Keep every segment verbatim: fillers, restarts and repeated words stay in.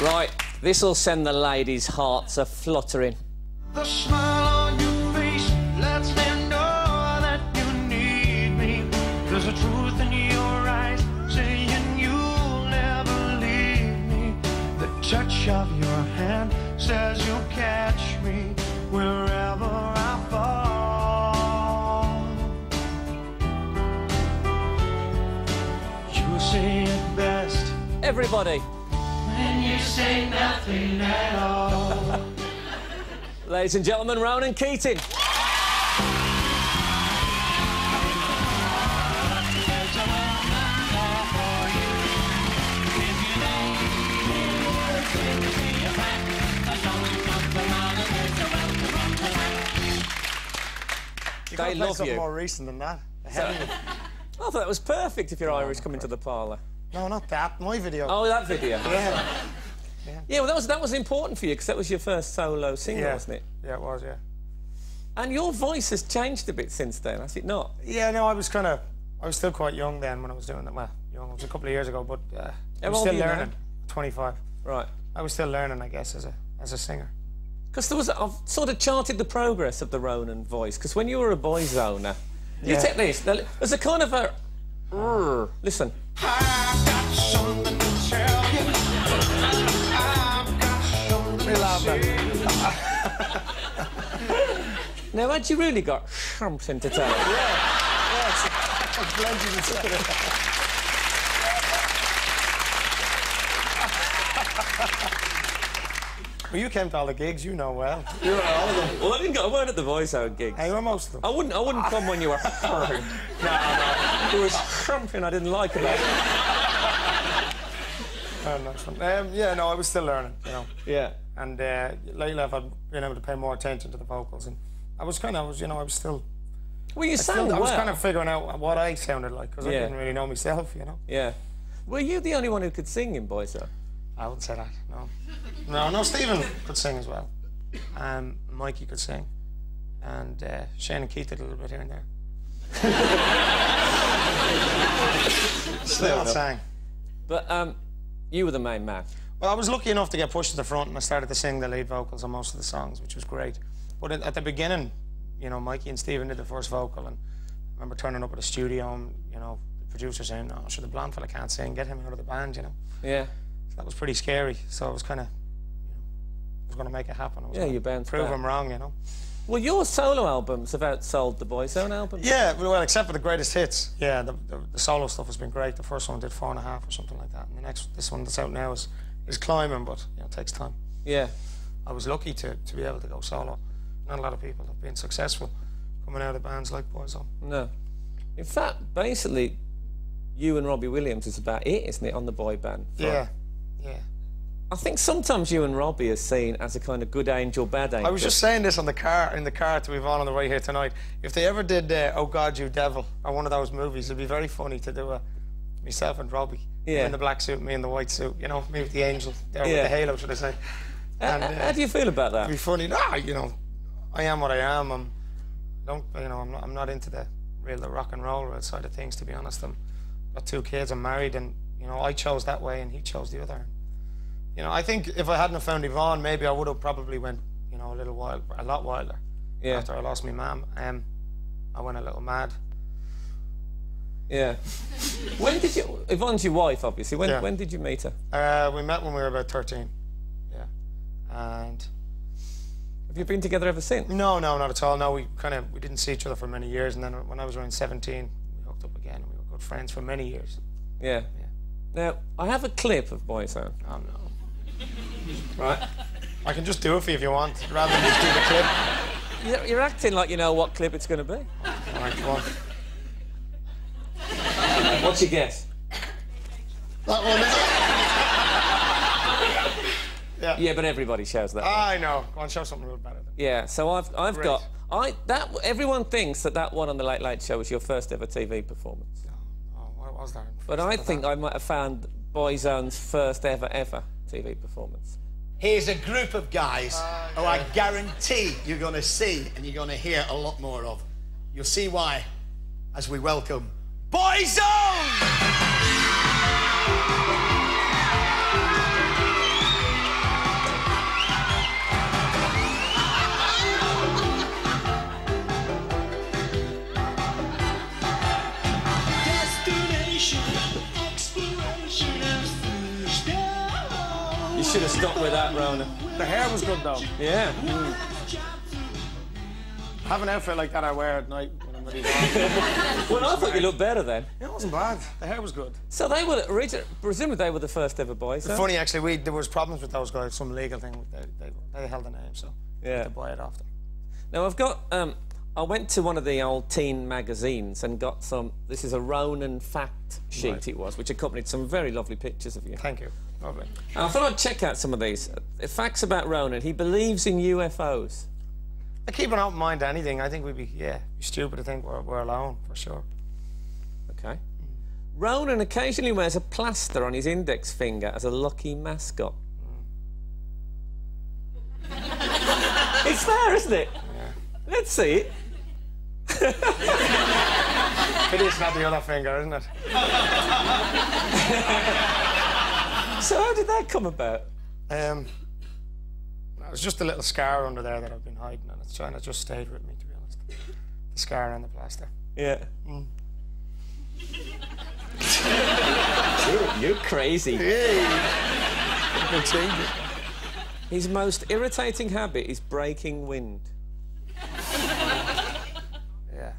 Right, this'll send the ladies' hearts a-fluttering. The smile on your face lets me know that you need me. There's a truth in your eyes saying you'll never leave me. The touch of your hand says you'll catch me wherever I fall. You say it best, Everybody. when you say nothing at all. Ladies and gentlemen, Ronan Keating. You They could play love something you. more recent than that. So, I thought that was perfect if you're Irish coming to the parlour. No, not that. My video. Oh, that video. Yeah. Yeah, well, that was that was important for you because that was your first solo single, Yeah. wasn't it? Yeah, it was, yeah. And your voice has changed a bit since then, has it not? Yeah, no, I was kind of... I was still quite young then when I was doing that. Well, young, it was a couple of years ago, but uh, I How was old still are you now? learning. twenty-five. Right. I was still learning, I guess, as a as a singer. Because there was, I've sort of charted the progress of the Ronan voice. Because when you were a boys owner, you Yeah. take this. There's a kind of a, rrr, listen. I've got something to tell you. I've got something to say. Now, had you really got something to tell? Yeah, yes. Plenty to say. Well, you came to all the gigs, you know well. You were at all of them. Well, I didn't go. I weren't at the voice out gigs. I were most of them. I wouldn't. I wouldn't come when you were. no, no. There was something I didn't like about it. Oh, nice one. Um, yeah, no, I was still learning, you know. Yeah. And uh, lately I've been able to pay more attention to the vocals, and I was kind of, I was, you know, I was still. Well, you I, sound still, well. I was kind of figuring out what I sounded like because Yeah. I didn't really know myself, you know. Yeah. Were you the only one who could sing in Boyzone? I wouldn't say that. No. No, no. Stephen could sing as well. Um, Mikey could sing, and uh, Shane and Keith did a little bit here and there. Still sang. But um, you were the main man. Well, I was lucky enough to get pushed to the front, and I started to sing the lead vocals on most of the songs, which was great. But at, at the beginning, you know, Mikey and Stephen did the first vocal, and I remember turning up at the studio, and you know, the producer saying, "No, sure, the blonde fella can't sing. Get him out of the band," you know. Yeah. So that was pretty scary. So I was kind of, you know, I was going to make it happen. I was Yeah, gonna you bounced prove back. him wrong, you know. Well, your solo albums have outsold the Boyzone albums. Yeah, well, except for the greatest hits. Yeah, the, the, the solo stuff has been great. The first one did four and a half or something like that, and the next, this one that's out now is is climbing, but you know, it takes time. Yeah. I was lucky to to be able to go solo. Not a lot of people have been successful coming out of bands like Boyzone. No. In fact, basically, you and Robbie Williams is about it, isn't it, on the boy band front? Yeah, yeah. I think sometimes you and Robbie are seen as a kind of good angel, bad angel. I was just saying this on the car in the car to Yvonne on the way here tonight. If they ever did uh, "Oh God, You Devil" or one of those movies, it'd be very funny to do a myself and Robbie. Yeah. You in the black suit, me in the white suit. You know, me with the angel, or Yeah. with the halo, should I say? And, How, uh, how do you feel about that? It'd be funny. Nah, you know, I am what I am. I'm don't you know? I'm not, I'm not into the real the rock and roll side of things, to be honest. I'm got two kids. I'm married, and you know, I chose that way, and he chose the other. You know, I think if I hadn't have found Yvonne, maybe I would have probably went, you know, a little wild, a lot wilder. Yeah. After I lost my mum, um, I went a little mad. Yeah. When did you... Yvonne's your wife, obviously. When, Yeah. when did you meet her? Uh, we met when we were about thirteen. Yeah. And Have you been together ever since? no, no, not at all. No, we kind of we didn't see each other for many years, and then when I was around seventeen, we hooked up again, and we were good friends for many years. Yeah. Yeah. Now, I have a clip of Boyzone. Oh no. Right. I can just do it for you if you want, rather than just do the clip. You're, you're acting like you know what clip it's going to be. All right, come on. What's your guess? That one, is it? Yeah. Yeah, but everybody shows that. I know. Go on, show something real better. Then. Yeah, so I've I've Great. got I that everyone thinks that that one on the Late Late Show was your first ever T V performance. Oh, what was that? But I think I might have found Boyzone's first ever ever T V performance. Here's a group of guys who I guarantee you're going to see and you're going to hear a lot more of. You'll see why as we welcome Boyzone! You should have stuck with that, Ronan. The hair was good though. Yeah. Mm. Have an outfit like that I wear at night when I'm ready. Well, I thought you looked better then. Yeah, it wasn't bad. The hair was good. So they were originally, presumably they were the first ever boys. It's huh? funny actually. We there was problems with those guys. Some legal thing. They they, they held the name, so we Yeah. had to buy it off them. Now I've got. Um, I went to one of the old teen magazines and got some. This is a Ronan fact sheet. Right. It was, which accompanied some very lovely pictures of you. Thank you. Lovely. And I thought I'd check out some of these uh, facts about Ronan. He believes in U F Os. I keep an open mind to anything. I think we'd be yeah be stupid to think we're we're alone for sure. Okay. Ronan occasionally wears a plaster on his index finger as a lucky mascot. It's there, isn't it? Yeah. Let's see it. It is not the other finger, isn't it? So how did that come about? Um, it was just a little scar under there that I've been hiding, and it's trying to just stayed with me, to be honest. The scar and the plaster. Yeah. Mm. you're, you're crazy. Hey! Can change it. His most irritating habit is breaking wind. Yeah.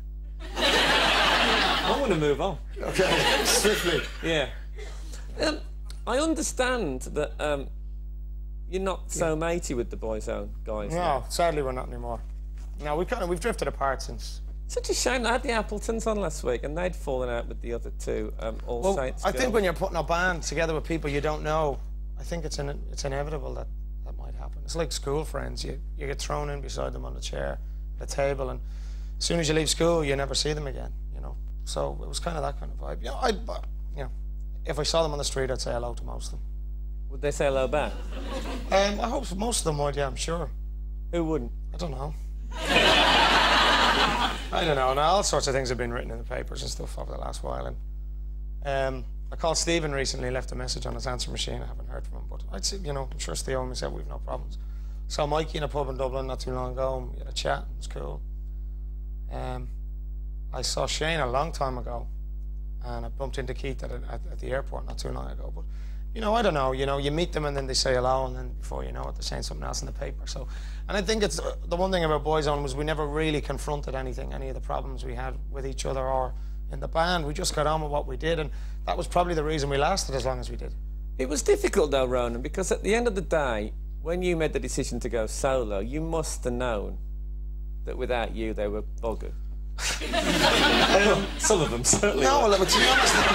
I want to move on. Okay, swiftly. Yeah. Um, I understand that um, you're not so matey with the Boyzone guys. No, now. sadly we're not anymore. No, we've kind of we've drifted apart since. Such a shame. I had the Appletons on last week, and they'd fallen out with the other two um, All Well, Saints. I think girls. when you're putting a band together with people you don't know, I think it's in, it's inevitable that that might happen. It's like school friends. You you get thrown in beside them on the chair, the table, and as soon as you leave school, you never see them again. You know. So it was kind of that kind of vibe. Yeah, I, you know, if I saw them on the street, I'd say hello to most of them. Would they say hello back? Um, I hope most of them would. Yeah, I'm sure. Who wouldn't? I don't know. I don't know. Now, all sorts of things have been written in the papers and stuff over the last while. And um, I called Stephen recently, left a message on his answer machine. I haven't heard from him, but I'd say, you know, I'm sure Steve and said we've no problems. Saw Mikey in a pub in Dublin not too long ago, and we had a chat. It was cool. Um, I saw Shane a long time ago, and I bumped into Keith at, a, at, at the airport not too long ago. But you know, I don't know. You know, you meet them and then they say hello, and then before you know it, they're saying something else in the paper. So, and I think it's uh, the one thing about Boyzone was we never really confronted anything, any of the problems we had with each other or in the band. We just got on with what we did, and that was probably the reason we lasted as long as we did. It was difficult though, Ronan, because at the end of the day, when you made the decision to go solo, you must have known that without you they were buggered. um, Some of them certainly. No, were. well, to be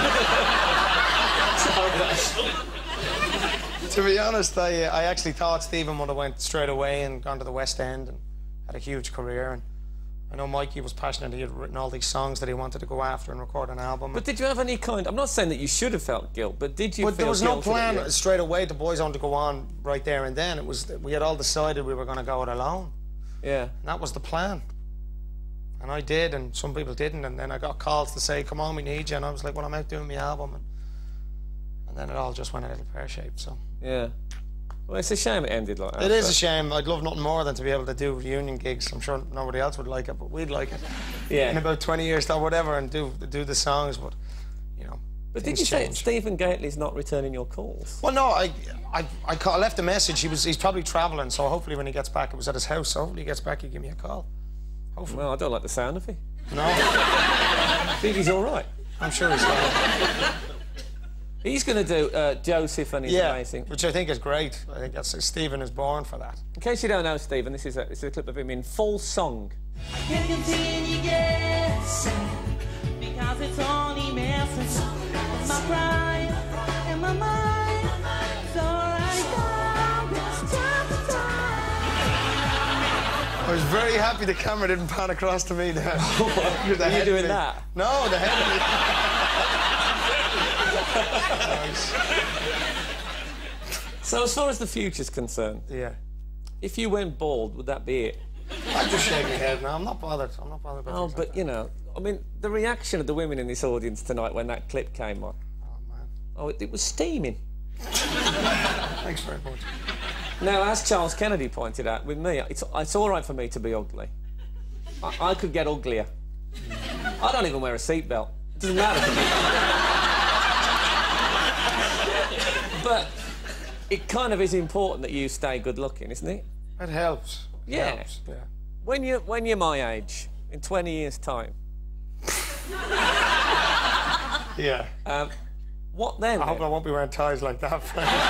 honest, to be honest, I, uh, I actually thought Stephen would have went straight away and gone to the West End and had a huge career. And I know Mikey was passionate. He had written all these songs that he wanted to go after and record an album. But did you have any kind... I'm not saying that you should have felt guilt, but did you But feel there was no guilt that plan you- straight away to Boyzone to go on right there and then. It was we had all decided we were going to go it alone. Yeah. And that was the plan. And I did, and some people didn't. And then I got calls to say, "Come on, we need you." And I was like, "Well, I'm out doing my album." And, and then it all just went a little pear-shaped. So Yeah. Well, it's a shame it ended like that. it is but- a shame. I'd love nothing more than to be able to do reunion gigs. I'm sure nobody else would like it, but we'd like it. Yeah. In about twenty years or whatever, and do do the songs. But you know, But did things you say change. Stephen Gately's not returning your calls? Well, no, I, I, I, call, I left a message. He was, he's probably travelling, so hopefully when he gets back, it was at his house. So hopefully he gets back, he'll give me a call. Hopefully. Well, I don't like the sound of it. No, I think he's all right. I'm sure he's fine. He's going to do uh, Joseph and he's Yeah, amazing. which I think is great. I think that's Stephen is born for that. In case you don't know Stephen, this is a, this is a clip of him in full song. I can't continue guessing because it's only messing with my pride and my mind. So right now, it's time to time. I was very happy the camera didn't pan across to me there. Are you doing that? No, the head. Nice. So as far as the future's concerned, Yeah. if you went bald, would that be it? I just shake my head now. I'm not bothered. I'm not bothered about Oh, things but like you know, I mean, the reaction of the women in this audience tonight when that clip came on, that. Oh, man. oh, it, it was steaming. Thanks very much. Now, as Charles Kennedy pointed out, with me, it's, it's all right for me to be ugly. I, I could get uglier. I don't even wear a seatbelt. It doesn't matter to me. it kind of is important that you stay good looking, isn't it? It helps. It Yeah. helps. Yeah. When you when you're my age, in twenty years' time, Yeah. um, what then? I hope then? I won't be wearing ties like that.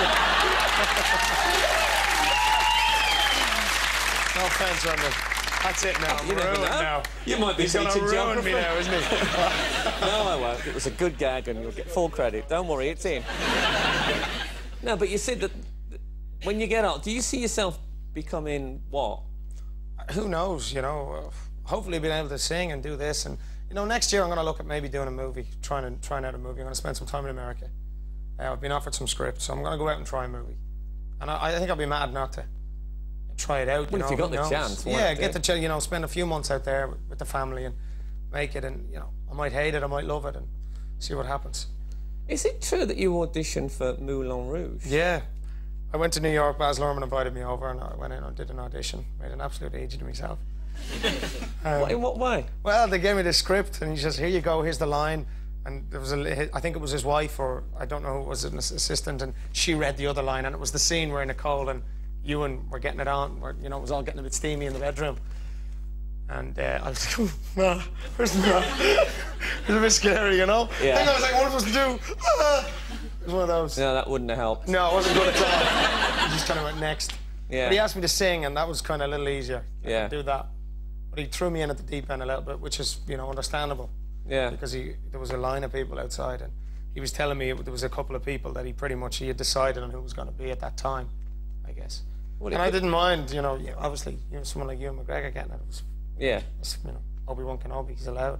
No offense, London. That's it now. I'm You never ruined know. now. You might be He's gonna teaching ruin geography. me now, isn't he? No, I won't. It was a good gag, and you'll get full credit. Don't worry, it's in. No, but you said that that when you get out, do you see yourself becoming what? Who knows, you know? Uh, hopefully being able to sing and do this. And, you know, next year I'm going to look at maybe doing a movie, trying, to, trying out a movie. I'm going to spend some time in America. Uh, I've been offered some scripts, so I'm going to go out and try a movie. And I, I think I'll be mad not to try it out. You Well, know, if you got who the knows? chance, why yeah, not, get yeah? the chance, you know, spend a few months out there with, with the family and make it. And, you know, I might hate it, I might love it, and see what happens. Is it true that you auditioned for Moulin Rouge? Yeah. I went to New York, Baz Luhrmann invited me over, and I went in and did an audition. Made an absolute idiot of myself. What, in what way? Well, they gave me the script, and he says, "Here you go. Here's the line." And there was a, I think it was his wife, or I don't know, who was an ass- assistant, and she read the other line, and it was the scene where Nicole and Ewan were getting it on, where you know it was all getting a bit steamy in the bedroom. And uh, I was like, "No, where's the?" It was a bit scary, you know. Yeah. I think I was like, "What am I supposed to do?" Ah. It was one of those. No, that wouldn't have helped. No, it wasn't good at all. He just kind of went next. Yeah. But he asked me to sing, and that was kind of a little easier. I Yeah. could do that. But he threw me in at the deep end a little bit, which is, you know, understandable. Yeah. Because he, there was a line of people outside, and he was telling me it, there was a couple of people that he pretty much he had decided on who was going to be at that time, I guess. Well, it and I could- didn't mind, you know, yeah, obviously, you know, someone like Ewan McGregor getting it. It was, Yeah. it was, you know, Obi-Wan Kenobi, he's allowed.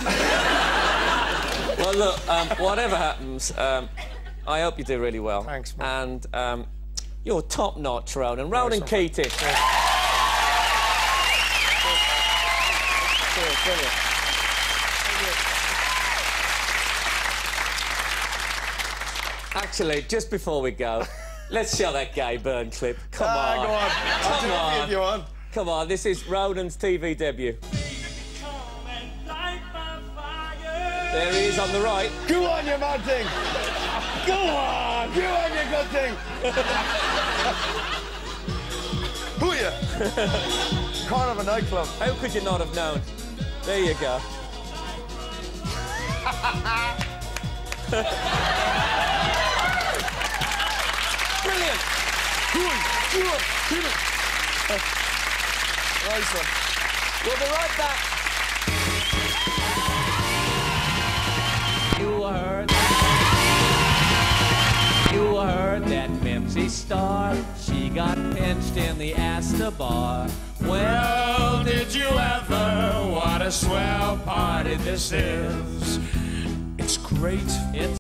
Well, look, um, whatever happens, um, I hope you do really well. Thanks, man. And um, you're top-notch, Ronan. Ronan Nice one. Keating. Cheers, brilliant. Actually, just before we go, let's show that Gay Byrne clip. Come Ah, on. go on. I'll Come do it for you on. if you want. Come on, this is Ronan's T V debut. There he is on the right. Go on, you mad thing! Go on! Go on, you good thing! Who are you? Corner of a nightclub. How could you not have known? There you go. Brilliant. Nice one. We'll be right back. You heard. You heard that Mimsy star. She got pinched in the Astor bar. Well, did you ever? What a swell party this is. It's great. It's